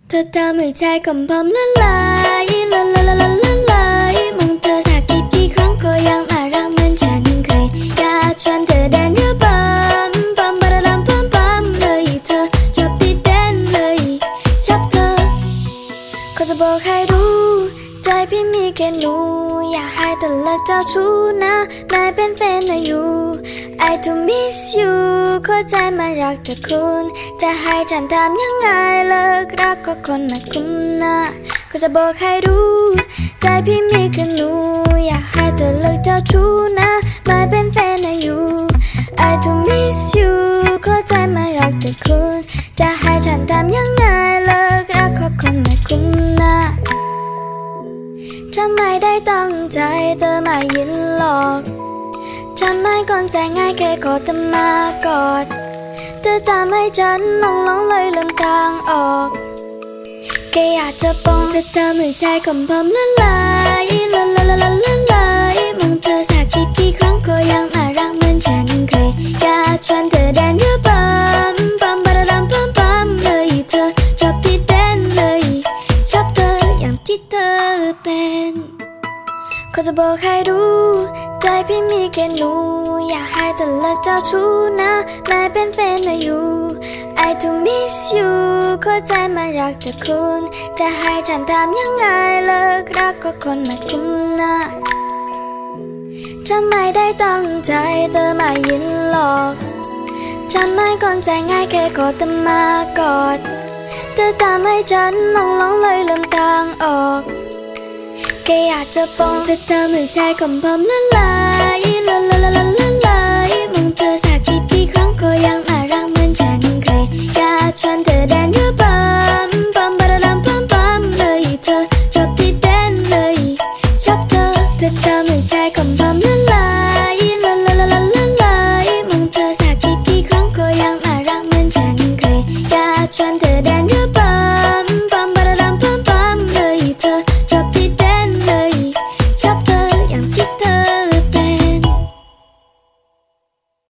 เธอทำให้ใจของผมละลายละลายละลายละลายมองเธอสักกี่ครั้งก็ยังน่ารักเหมือนฉันเคยอยากชวนเธอเดินหรือปั๊มปั๊มบาราดัมปั๊มปั๊มเลยเธอชอบที่เต้นเลยชอบเธอก็จะบอกให้รู้ใจพี่มีแค่หนูอยากให้เธอเลิกเจ้าชู้นะไม่เป็นแฟนนะอยู่ I do miss you เข้าใจมันรักแต่คุณจะให้ฉันทำยังไงเลิกรักก็คนไม่คุ้มนะก็จะบอกให้รู้ใจพี่มีแค่หนูอยากให้เธอเลิกเจ้าชู้นะไม่เป็นแฟนนะอยู่ I do miss you เข้าใจมันรักแต่คุณจะให้ฉันทำยังไงเลิกรักก็คนไม่คุ้มนะฉันไม่ได้ตั้งใจเธอไม่ยินหรอกฉันไม่ก่อนใจง่ายแค่กอดเธอมากอดเธอทำให้ฉันหลงเลยลืมทางออกแค่อยากจะบอกเธอทำให้ใจของผมละลายละลายละลายละลายมองเธอสักกี่ครั้งก็ยังน่ารักเหมือนฉันเคยอยากชวนเธอเดินหรือปั๊มปั๊มบาราดัมปั๊มปั๊มเลยเธอชอบที่เต้นเลยชอบเธออย่างที่เธอเป็นก็จะบอกให้รู้ใจพี่มีแค่หนูอยากให้เธอเลิกเจ้าชู้นะไม่เป็นแฟนนะอยู่ I do miss you เข้าใจมันรักแต่คุณจะให้ฉันทำยังไงเลิกรักก็คนไม่คุ้มนะฉันไม่ได้ตั้งใจเธอไม่ยินหรอกฉันไม่ก่อนใจง่ายแค่กอดเธอมากอดเธอทำให้ฉันหลงเลยลืมทางออกแค่อยากจะบอกเธอทำให้ใจของผมละลายละลายละลายละลายมองเธอสักกี่ครั้งก็ยังน่ารักเหมือนฉันเคยอยากชวนเธอเดินหรือปั๊มปั๊มบาราดัมปั๊มปั๊มเลยเธอชอบที่เต้นเลยชอบเธอทำให้ใจของ